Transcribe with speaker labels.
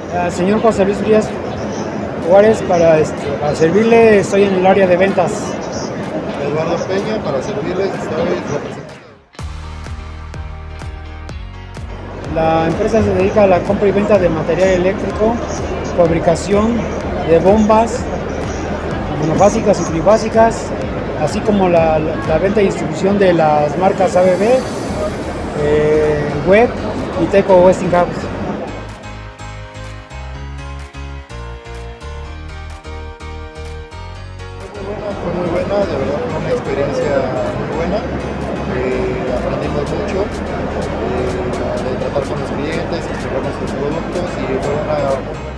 Speaker 1: Señor José Luis Frías Juárez, para servirle, estoy en el área de ventas.
Speaker 2: Eduardo Peña, para servirles, estoy representando.
Speaker 1: La empresa se dedica a la compra y venta de material eléctrico, fabricación de bombas monofásicas y trifásicas, así como la venta y distribución de las marcas ABB, Web y Teco Westinghouse.
Speaker 2: Fue muy buena, de verdad fue una experiencia muy buena. Aprendimos mucho de tratar con los clientes, explorar nuestros productos y fue una muy buena